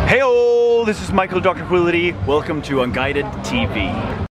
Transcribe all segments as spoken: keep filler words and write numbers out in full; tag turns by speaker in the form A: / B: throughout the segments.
A: Heyo, this is Michael Doctor Quility. Welcome to Unguided T V.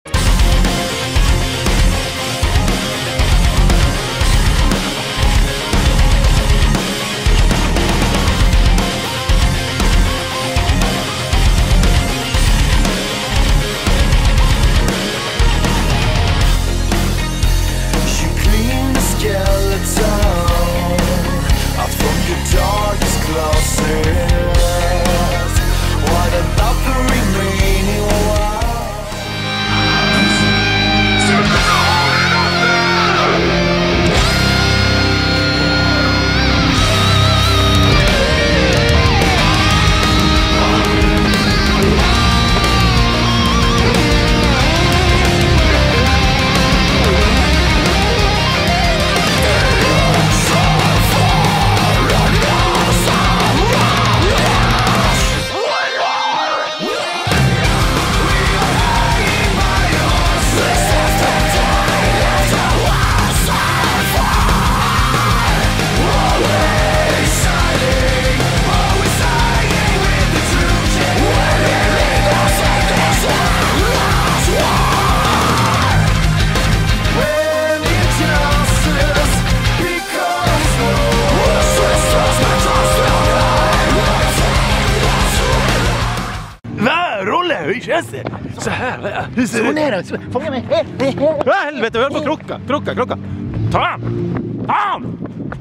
B: Hur känns det? Så här.
C: Hur ser det ner? Fånga mig.
B: Ja, helvete, vi höll på att krocka. Krocka, krocka. Ta han! Ta han!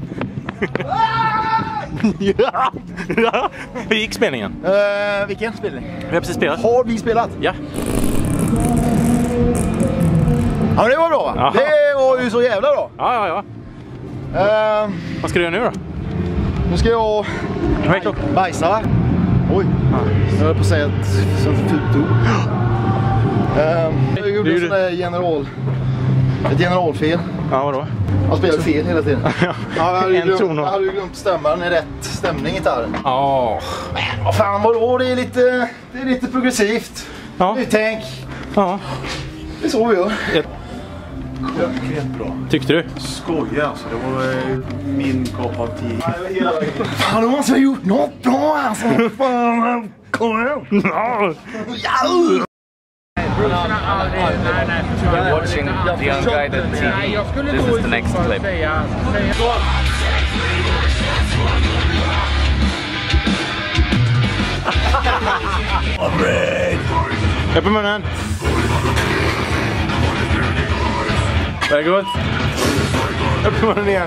B: Ja. Ja. Hur gick spelningen?
C: Uh, vilken spelning?
B: Vi har precis spelat.
C: Har vi spelat?
B: Ja.
C: Ja, men det var bra va?
B: Aha.
C: Det var ju så jävla bra.
B: Ja, ja, ja.
C: Uh,
B: Vad ska du göra nu då?
C: Nu ska jag
B: Vad är
C: bajsa va? Oj,
B: Ja.
C: jag höll på att säga ett sånt fult ord. Uh, jag gjorde en sån där general... Ett generalfel.
B: Ja, vadå?
C: Jag spelade fel hela tiden.
B: Ja.
C: Jag hade ju
B: En
C: glömt,
B: ton
C: jag
B: och...
C: hade ju glömt stämmaren i rätt stämning i gitarren.
B: Ja.
C: Men vad fan vadå? Det är lite, det är lite progressivt.
B: Ja.
C: Nytänk.
B: Ja.
C: Det är så vi gör.
B: Ett...
A: Helt bra.
B: Tyckte du?
A: Skoja alltså, det var eh, min kopp av te.
C: Fan, de måste ha gjort något bra alltså. Fan, kom igen. Ja.
D: Watching the Unguided T V. This is the next clip.
B: Upp i munnen. Very good. Upp i munnen igen.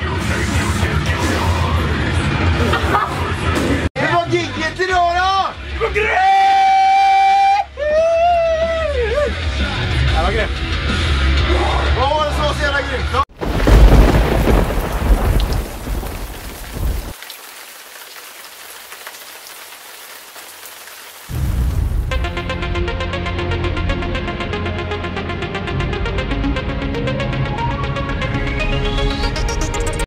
C: Det var gigget idag då!
B: Det var grymt! Det var grymt.
C: Vad var det som var så jävla grymt då?